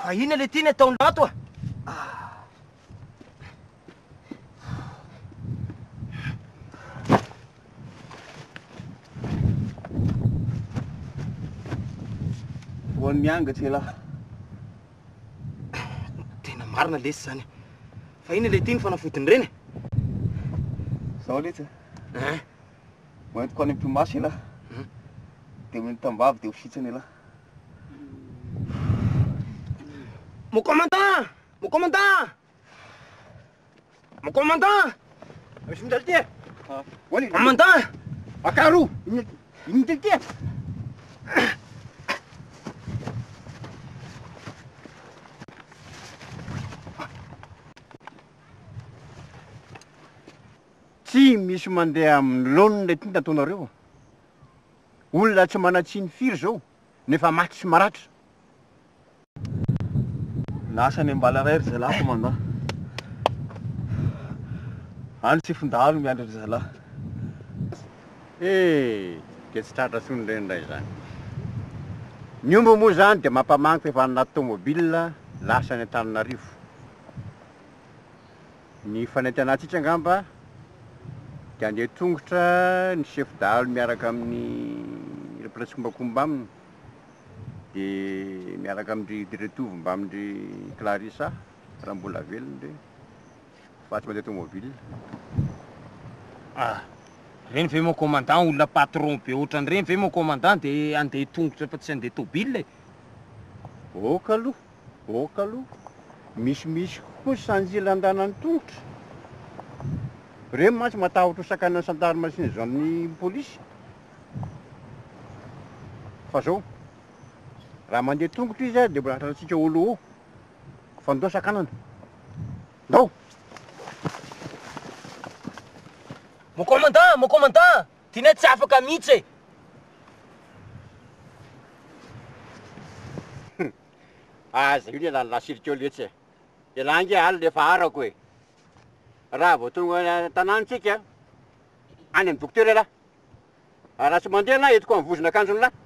Fa ina le tiana ataony lato a? Voany miangatry lahy. Tena marina lesy zany. Fa ina le tiany fanafodiny reny? Zaho letsy. Eh. Moentiko any ampimasy lahy. Dia amin'ny tambavy dia ho sitsany lahy. Mon commandant! Mon commandant! Mon commandant! Misy mindaly ty e? Commandant! Akaro! Ino mindaly ty e? Tsy misy mandeha amin'ny laoniny le ty nataonareo. Olona tsy manatsiny firy zao, nefa maty sy maratra. Lasa any ambala rery zalahy commandant. Any tsy findalo miandry ry zalahy. Eh, dia tsy tratra tsony reny indray zany. Ny omba moa zany dia mampamangy efa anaty tômôbila lasa any Antananarivo. Ny fanentana atsika angamba dia andeha tongotra ny chef dalo miaraka amin'ny replatsy kombakomba aminy. Dia miaraka amin'ny diretovy mba amin'ny Clarissa raha mbola velony dia fa tsy mandeha tômôbila. Ah, reny ve mon commandant olona patron be ohatran'ireny ve mon commandant dia andeha tongotra fa tsy andeha tôbila e? Oka aloha, oka aloha. Misimisy koa sanjila andanany tongotra. Reny mantsy matahotra sakana sandarma sy ny zan'ny polisy. Fa zao, raha mandeha tongotra izy dia mbola hatratsika olo eo. Fandoa sakanana. Ndao! Mon commandant, mon commandant! Tiana tsy afaka mihitsy e! Aza io ny lany lasirika eo letsy e. Elangy aly lefa arako e. Raha vao tonga tanàntsika, any amin'ny dokotera lahy. Raha tsy mandeha lahy etiko amin'ny vozona akanjony lahy.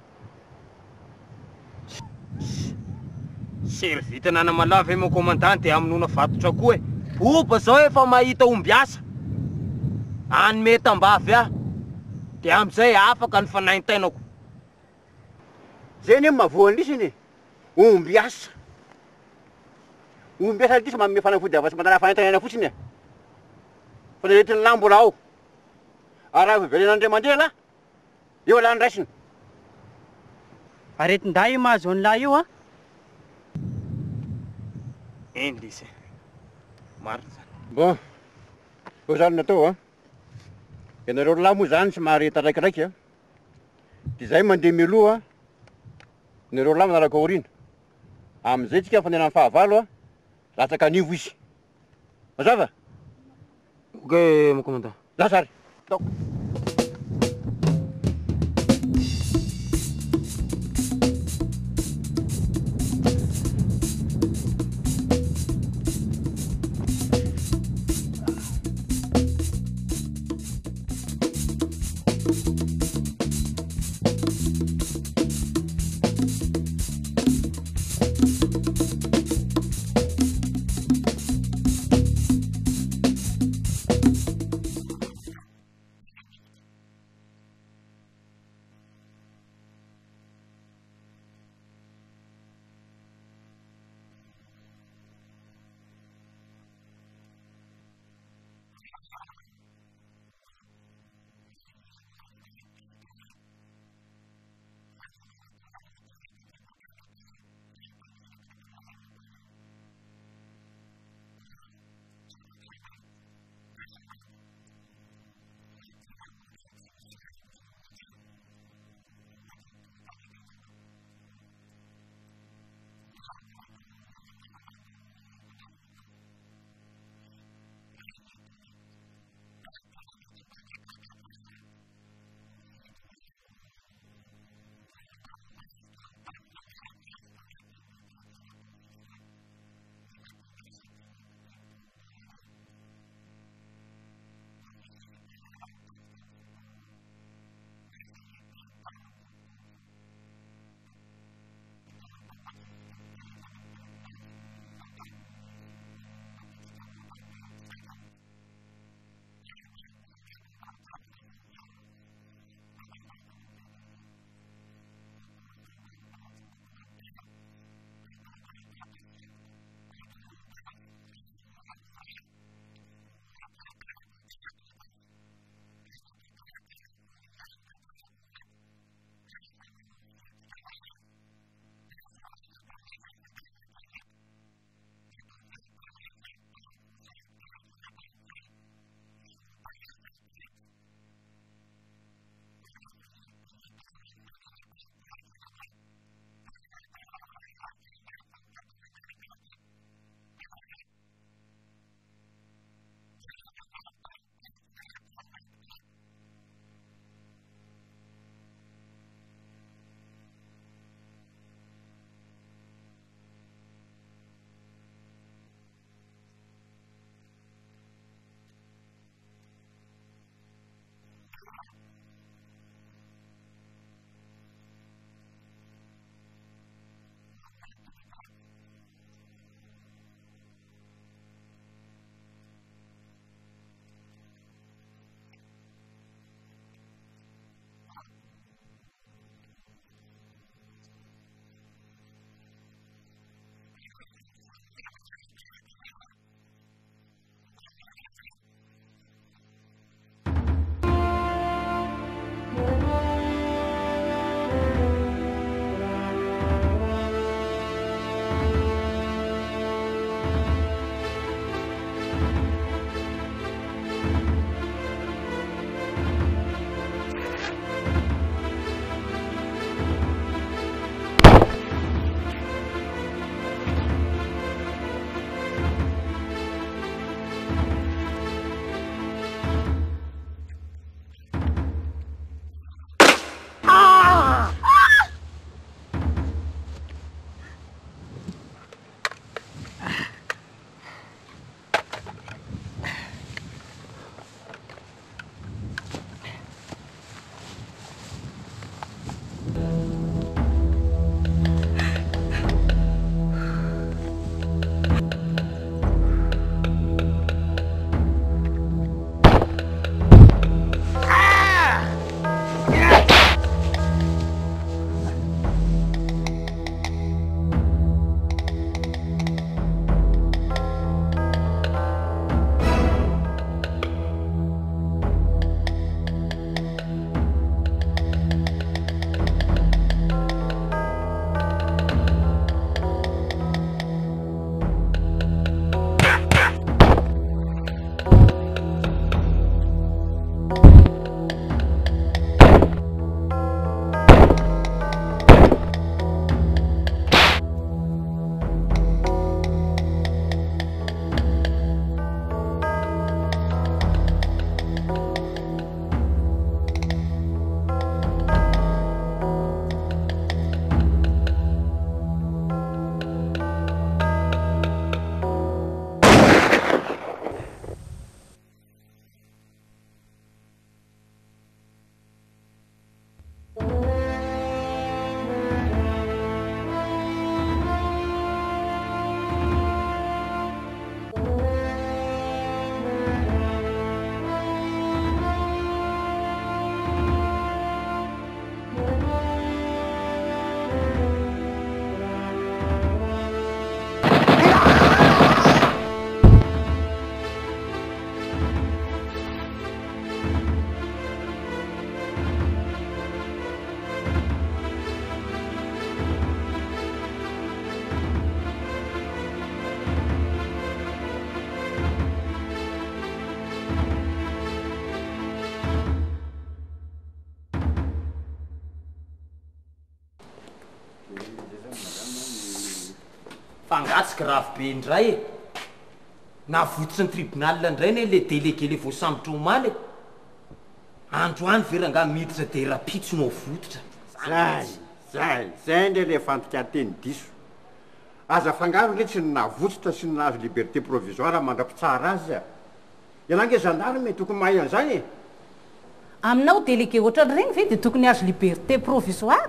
Servita nana malava e mon commandant dia aminona vatotra koa e. Oba zao efa mahita omby asa. Any mety ambavy aho. Dia amizay afaka ny fanaintainako. Zay ny mahavoan'ny lisiny e. Omby asa. Omby asa lisy manome fanafody avatsy mandana fanaintainana fotsiny e. Fa naretiny lahy mbola ao. Raha velen'Andriamanitra lahy, eo lahy ny raisiny. Aretin-dahy io mahazo ny lahy io a? Eny lisy. Marina zany. Bon, eo zany natao a. Ianareo lahy moa zany tsy mahareta raikiraiky a. Dia zay mandeha mialoha, nareo lahy manaraka aoriana. Amizay tsika fandehanan'ny fahavalo a, latsaka anivo izy. Mazava? Ok, mon commandant. Lasary. Tao. fangatsika ravobe indray e navotitra ny tribunal indray ne le délégué le voasambotra omaly androany veranga miditra de rapitso no vototra zay zay zay ndre le fantika teny diso aza fangaro le tsy navotsitra sy nahazo liberté provisoire mandrapitsara azy a ianange gendarme tokony mahay an'izany e aminao délégué ohatrany regny ve de tokony azo liberté provisoire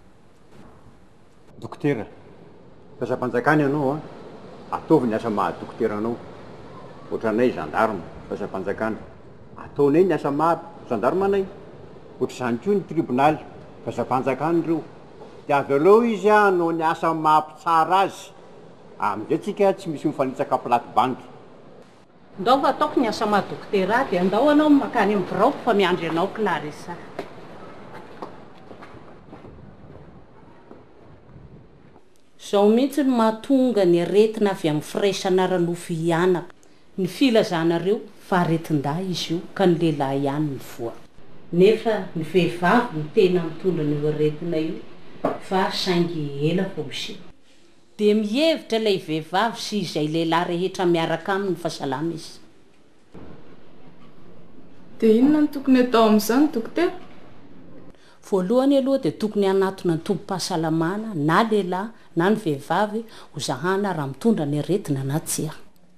dokotera fahasa-panjakany ianao a ataovy ny asa maha dokotera anao ohatranay gendarme fahasa-panjakany ataonay ny asa maha gendarme anay ohatr'izany koa ny tribunal fahasa-panjakany reo de avy aleo izy a no ny asa mampitsara azy amizay tsika tsy misy mifanitsaka plate banky ndao fa ataoko ny asa maha dokotera de andao anao makany amin'ny birao fa miandry anao Clarissa zao mihitsy no mahatonga ny aretina avy amin'ny firaisana ranofo hianaka ny filazanareo fa aretin-dah izy io ka ny lehilahy ihany ny voa nefa ny vehivavy ny tena mitondra ny aretina io fa saingy ela fo misi de mihevitra ilay vehivavy sy izay lehilahy rehetra miaraka amin'ny fahasalama izy de inona ny tokony atao amin'izany dokotera voalohany aloha de tokony anatona ny tompo-pahasalamana na lehilahy na ny vehivavy ho zahana raha mitondra ny aretina na tsia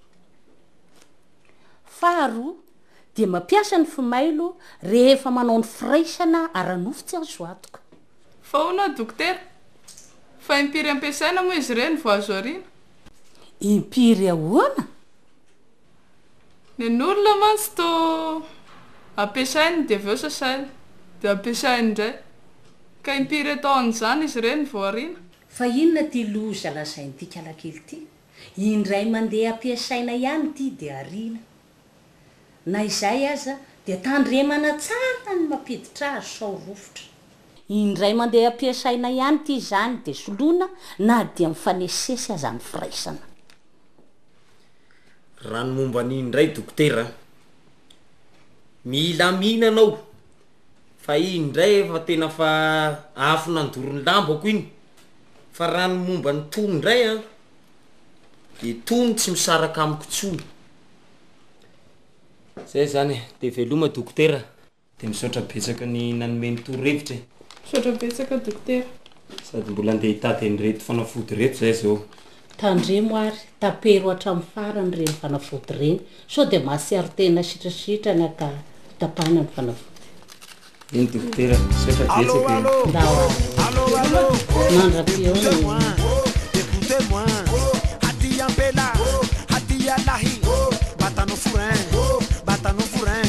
faharoa de mampiasa ny fimailo rehefa manao ny firaisana aranofo tsy azo atoka fa hoana dokotera fa impiry ampiasaina moa izy ireny vo azo arina impiry ahoana ny olona mantsy to ampiasainy de aveo sasainy de ampiasainy indray ka impiry atao an'izany izy ireny vo arina fa inona ty loza lazain'ity kalakely ty indray mandeha ampiasaina ihany ty de arina na izay aza de tandremana tsara ny mampiditra azy sao rofotra indray mandeha ampiasaina ihany ty zany de solona na dia mifanesesy aza ny firaisana raha ny momba ny indray dokotera mila mihinanao fa indray efa tena fa afo nandorony lambako iny fa raha ny momba ny tono indray a de tono tsy misaraka amiko tsony zay zany de veloma dokotera de misaotra betsaka ny nanomeny toro-hevitra misaotra betsaka dokotera sady mbola andeha hitady an'ireto fanafody reto zay zao tandremo ary tapero hatramin'ny farany reny fanafody reny so de mahasiaro tena sitrasitrana ka tapahana ny fanafody iny dokotera misaotra betsaka mandra-piona écoutez-moi hadi ampela hadi alahi batano furin batano furin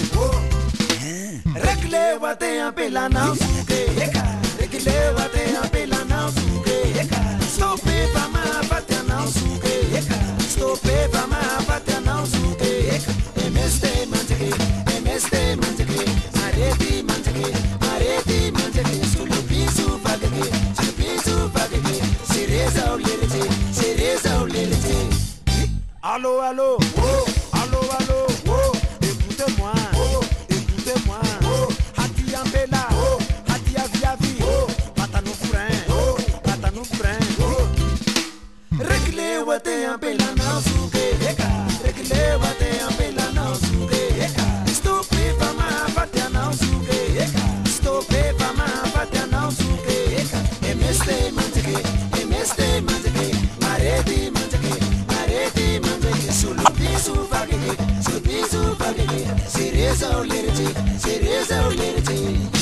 regle wate ampela na suke regle wate ampela na suke stoppe pama batia na suke stoppe pama batia na suke emeste manjeke emeste manjeke areti manjeke areti manjeke sulu bisu bageke sulu bisu bageke sereza olirete sereza olirete allo allo allo allo écoutez-moi écoutez-moi hati ampela hati aviavi batano furin batano furin regle wate ampela na suke regle wate ampela na suke stoppe pama batia na suke stoppe pama batia na suke emeste manjeke emeste manjeke mareti manjeke mareti manjeke sulu bisu bageke sulu bisu bageke sereza olirete sereza olirete